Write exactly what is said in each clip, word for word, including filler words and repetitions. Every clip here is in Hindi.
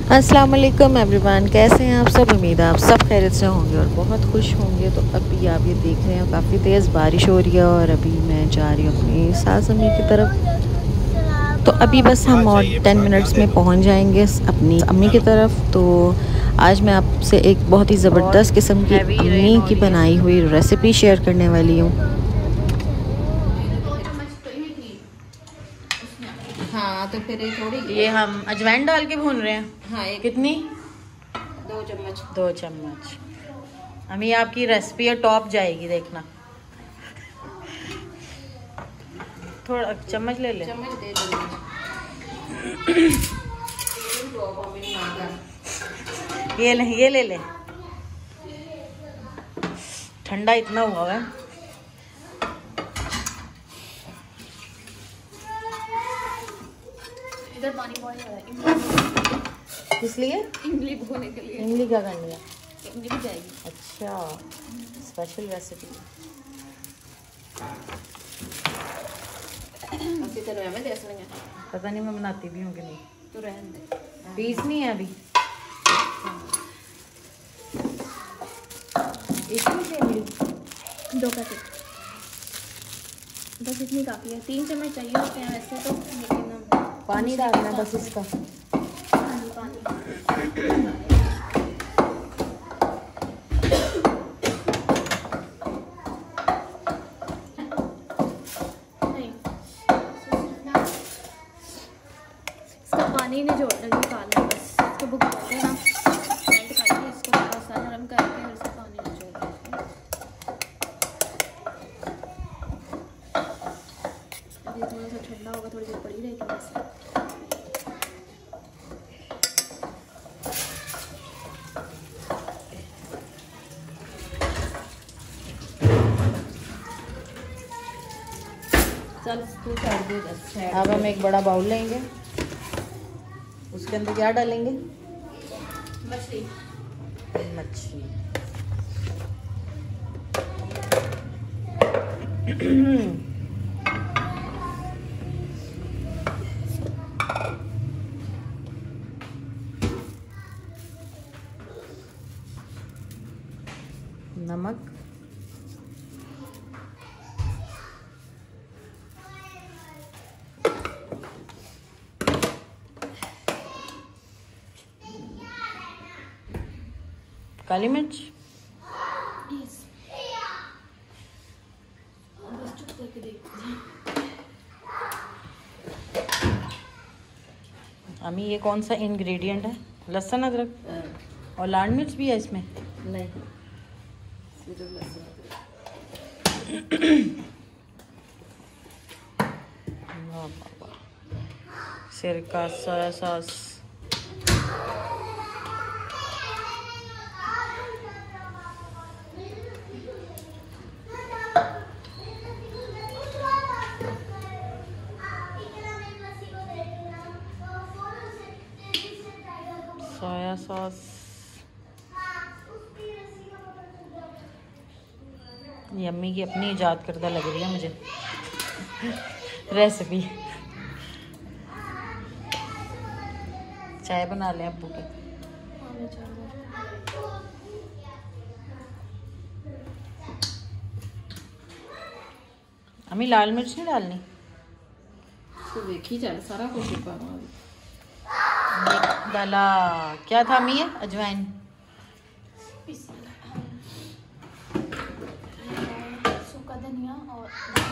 अस्सलाम वालेकुम एवरीवन, कैसे हैं आप सब। उम्मीद है आप सब खैरियत से होंगे और बहुत खुश होंगे। तो अभी आप ये देख रहे हैं काफ़ी तेज़ बारिश हो रही है और अभी मैं जा रही हूँ अपनी सास अम्मी की तरफ। तो अभी बस हम और टेन मिनट्स में पहुँच जाएंगे अपनी अम्मी की तरफ। तो आज मैं आपसे एक बहुत ही ज़बरदस्त किस्म की अम्मी की बनाई हुई रेसिपी शेयर करने वाली हूँ। हाँ तो फिर थोड़ी ये हम अजवाइन डाल के भून रहे हैं। हाँ एक कितनी? दो चम्मच दो चम्मच। अम्मी आपकी रेसिपी है टॉप जाएगी, देखना। थोड़ा चम्मच ले ले। चम्मच दे दो। ये ले, ये ले ले। ठंडा इतना हुआ है। इधर पानी बॉईल हो रहा है। इसलिए इमली भूनने के लिए। इमली क्या करनी है? इमली भी जाएगी। अच्छा, स्पेशल रेसिपी। अच्छी तरह में देख लेंगे। पता नहीं मैं बनाती भी हूँ कि नहीं। तो रहने दे। पीस नहीं है अभी। इतनी सी इमली? दो पैकेट बस, इतनी काफ़ी है। तीन चम्मच चाहिए होते हैं वैसे तो, लेकिन पानी डालना है बस इसका। पानी पानी पानी निचोड़ निकालना है बस। इसको बुक करके ना मेल्ट करके इसको थोड़ा सा नरम करके और इसका पानी निचोड़ देना। अभी थोड़ा सा ठंडा होगा, थोड़ी देर पड़ी रहेगी बस। चल तू कर दे बस। अब हम एक बड़ा बाउल लेंगे, उसके अंदर क्या डालेंगे? मछली। मच्छी। नमक, काली मिर्च, अम्मी ये कौन सा इंग्रेडिएंट है? लहसुन अदरक और लाल मिर्च भी है इसमें? नहीं, सिरका, सोया सॉस, सोया सॉस। ये अम्मी की अपनी इजाद करदा लग रही है मुझे रेसिपी। चाय बना लें अब्बू की। अम्मी लाल मिर्च नहीं डालनी? तो देखी जाए सारा कुछ डाला। क्या था अम्मी? ये अजवाइन, सूखा धनिया और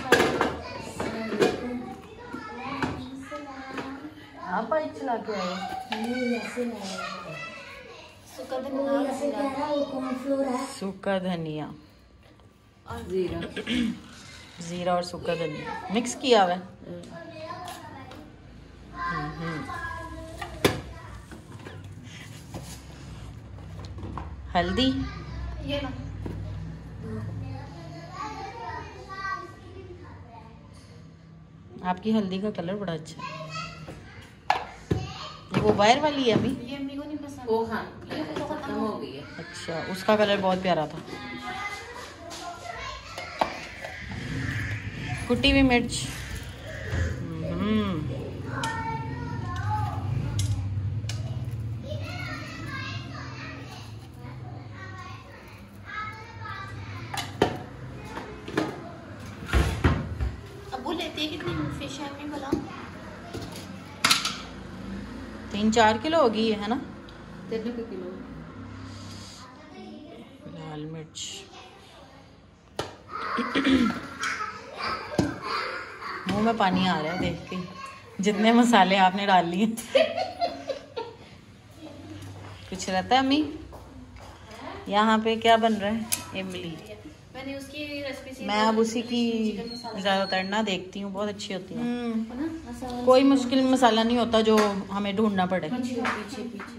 आप चला के आए। सूखा धनिया, सूखा धनिया और जीरा। जीरा और सूखा धनिया मिक्स किया हुआ है। हल्दी, ये ना आपकी हल्दी का कलर बड़ा अच्छा है। ये वो वायर वाली है अभी? ये अम्मी को नहीं पसंद। वो हाँ खत्म हो गई है। अच्छा, उसका कलर बहुत प्यारा था। कुटी हुई मिर्च, ये कितनी फिश है अपनी भला? तीन चार किलो होगी है ना? तीन किलो। लाल मिर्च मुंह में पानी आ रहा है देख के, जितने मसाले आपने डाल लिए। कुछ रहता है अम्मी? यहाँ पे क्या बन रहा है? इमली। मैंने उसकी रेसिपी मैं अब उसी की ज़्यादातर ना देखती हूँ, बहुत अच्छी होती है। है। कोई मुश्किल मसाला नहीं होता जो हमें ढूंढना पड़े। पीछे पीछे पीछे।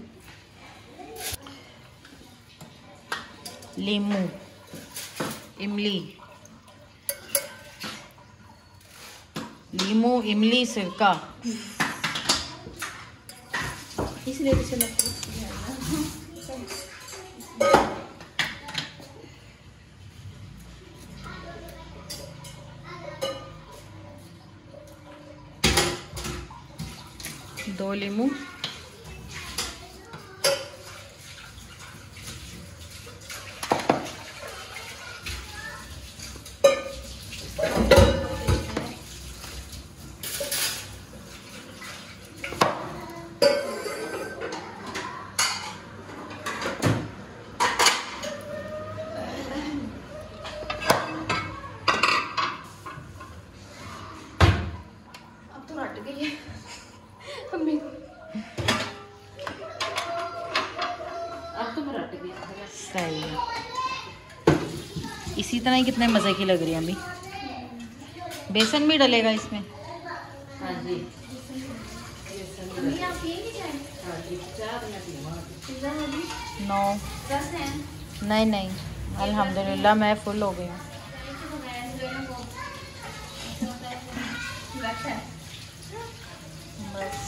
लीमू, इमली, लीमू इमली सिरका। इसलिए तो चला दो लीमू, सही है। इसी तरह ही कितने मज़े की लग रही है अभी। बेसन भी डलेगा इसमें? हाँ जी। नो नहीं नहीं, अल्हम्दुलिल्लाह मैं फुल हो गई हूँ। बस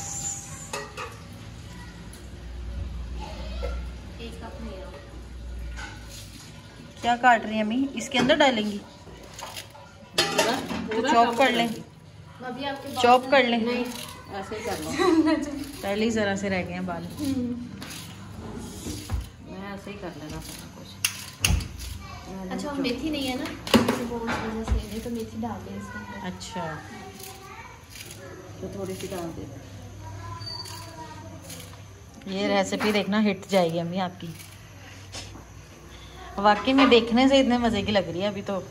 क्या काट रही है अम्मी? इसके अंदर डालेंगी तो चॉप कर लें, चॉप कर लें। नहीं ऐसे ही कर लो। पहले ही ज़रा से रह गए हैं बाल। मैं ऐसे ही कर लेना कुछ। अच्छा मेथी नहीं है ना, वो उस वजह से नहीं तो मेथी डाल दें इसमें। अच्छा तो थोड़ी सी डाल दे। ये रेसिपी देखना हिट जाएगी अम्मी आपकी। वाकई में देखने से इतने मज़े की लग रही है अभी तो।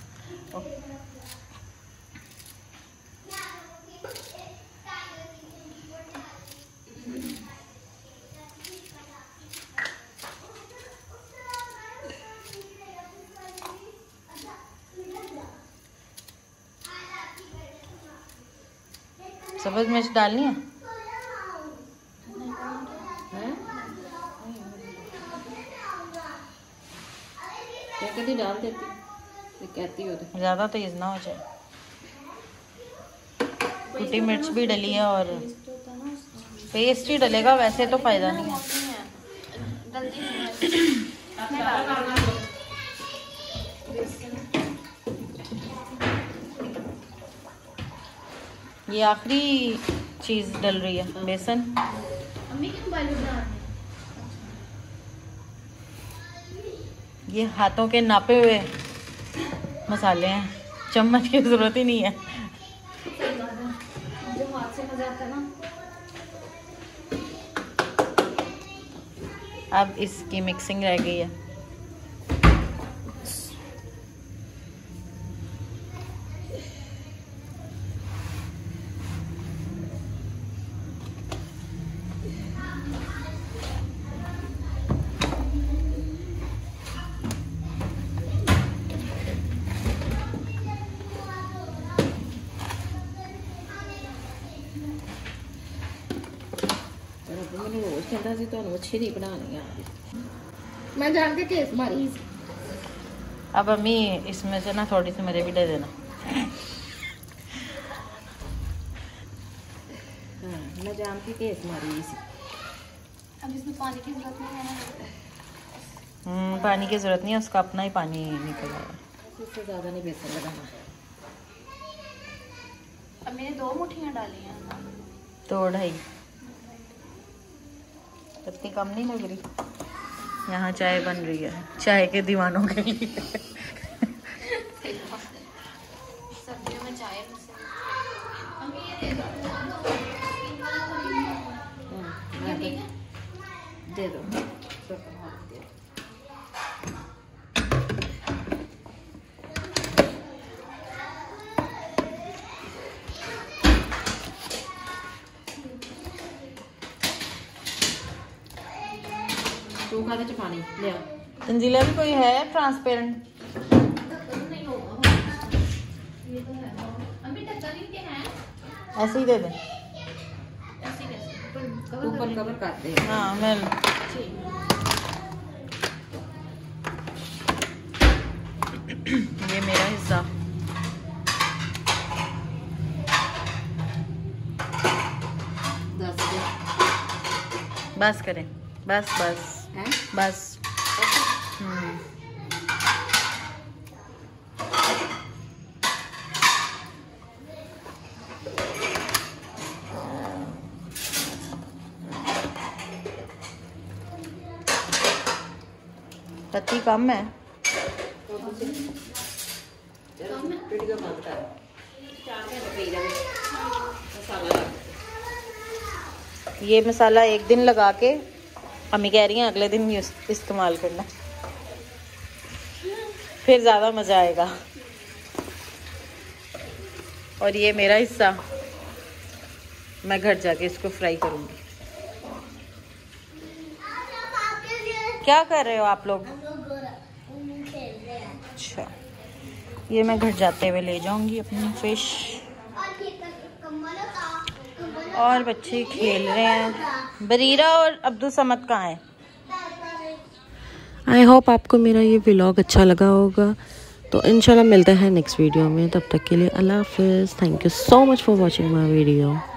सब्ज़ मिर्च डालनी है? क्या कभी डाल देती तो कहती हो तो ज़्यादा तेज़ ना हो जाए। कुटी मिर्च भी डली है और पेस्ट ही डलेगा, वैसे तो फ़ायदा नहीं है। ये आखिरी चीज़ डल रही है, बेसन। अम्मी के मोबाइल में बना रहे हैं। ये हाथों के नापे हुए मसाले हैं, चम्मच की ज़रूरत ही नहीं है। जो हाथ से मजा आता है ना। अब इसकी मिक्सिंग रह गई है। मैंने रोज कहता सी तो अच्छी नहीं बनानी आती। मैं जान के केस मारी। अब अम्मी इसमें से ना थोड़ी सी मुझे भी दे देना। हाँ, मैं जान के केस मारी इसी। अब इसमें पानी की जरूरत नहीं है ना? हम्म पानी की ज़रूरत नहीं है, उसका अपना ही पानी निकल आएगा। इससे ज़्यादा नहीं बेसन लगाना। अब मैंने दो मुट्ठियाँ डाली हैं। दो ढाई इतनी कम नहीं लग रही। यहाँ चाय बन रही है, चाय के दीवानों के लिए। सर्दियों में चाय दे दो। तू खाते च पानी ले आओ। तंजीला भी कोई है ट्रांसपेरेंट? ऐसे ही दे दे। ऊपर कवर करते हैं। हाँ मैं ये मेरा हिस्सा। बस करें, बस बस है? बस हम्म पत्ती कम है। ये मसाला एक दिन लगा के अम्मी कह रही हैं अगले दिन भी इस्तेमाल करना, फिर ज़्यादा मज़ा आएगा। और ये मेरा हिस्सा, मैं घर जाके इसको फ्राई करूँगी। क्या कर रहे हो आप लोग? अच्छा, ये मैं घर जाते हुए ले जाऊंगी अपनी फिश। और बच्चे खेल रहे हैं। बरीरा और अब्दुल समद कहाँ हैं? आई होप आपको मेरा ये व्लॉग अच्छा लगा होगा। तो इंशाल्लाह मिलते हैं नेक्स्ट वीडियो में। तब तक के लिए अल्लाह हाफिज़। Thank you so much for watching my video.